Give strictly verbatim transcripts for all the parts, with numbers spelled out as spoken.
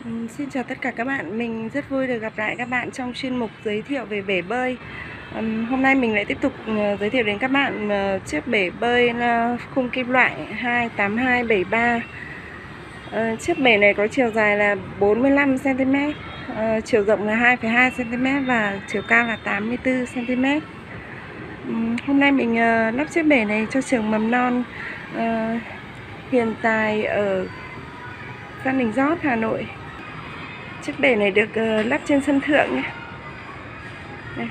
Ừm, Xin chào tất cả các bạn, mình rất vui được gặp lại các bạn trong chuyên mục giới thiệu về bể bơi. Ừm, hôm nay mình lại tiếp tục ờ, giới thiệu đến các bạn ờ, chiếc bể bơi ờ, khung kim loại hai tám hai bảy ba. Ờ, chiếc bể này có chiều dài là bốn mươi lăm xăng ti mét, ờ, chiều rộng là hai phẩy hai xăng ti mét và chiều cao là tám mươi tư xăng ti mét. Ừm, hôm nay mình ờ, lắp chiếc bể này cho trường mầm non ờ, Hiện Tài ở Phan Đình Giót, Hà Nội. Chiếc bể này được uh, lắp trên sân thượng nhé. Đây.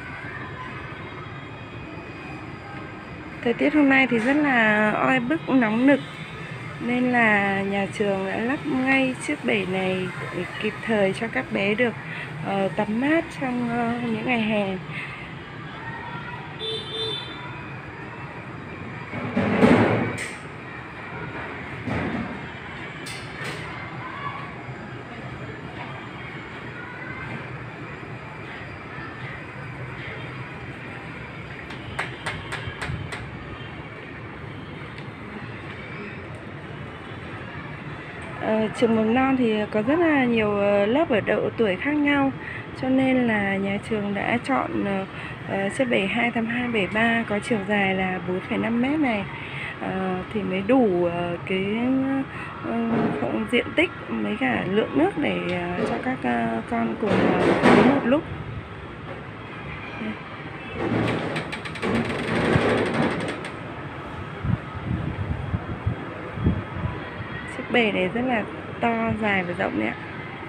Thời tiết hôm nay thì rất là oi bức, nóng nực, nên là nhà trường đã lắp ngay chiếc bể này để kịp thời cho các bé được uh, tắm mát trong uh, những ngày hè. Ờ, trường mầm non thì có rất là nhiều lớp ở độ tuổi khác nhau, cho nên là nhà trường đã chọn uh, chiếc bể hai tám hai bảy ba có chiều dài là bốn phẩy năm mét này uh, thì mới đủ uh, cái uh, diện tích mấy cả lượng nước để uh, cho các uh, con cùng uh, một lúc. Chiếc bể này rất là to, dài và rộng đấy ạ.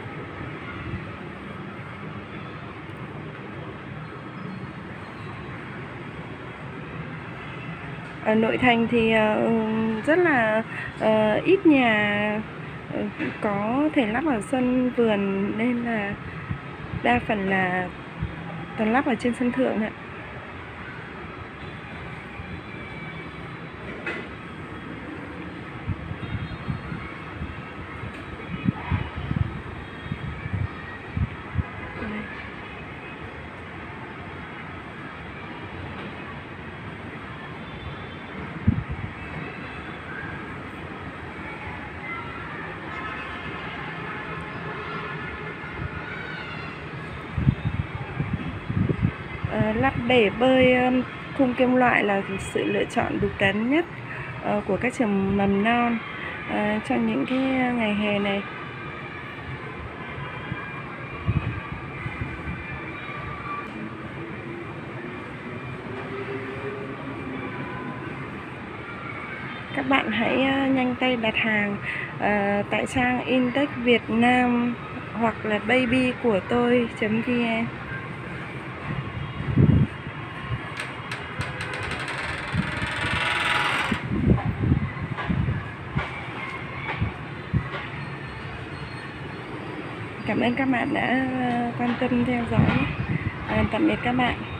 Ở nội thành thì uh, rất là uh, ít nhà uh, có thể lắp ở sân vườn, nên là đa phần là toàn lắp ở trên sân thượng ạ. Uh, lắp bể bơi um, khung kim loại là sự lựa chọn đúng đắn nhất uh, của các trường mầm non uh, trong những cái ngày hè này. Các bạn hãy uh, nhanh tay đặt hàng uh, tại trang Intex Việt Nam hoặc là baby của tôi chấm vn. Cảm ơn các bạn đã quan tâm theo dõi. À, tạm biệt các bạn.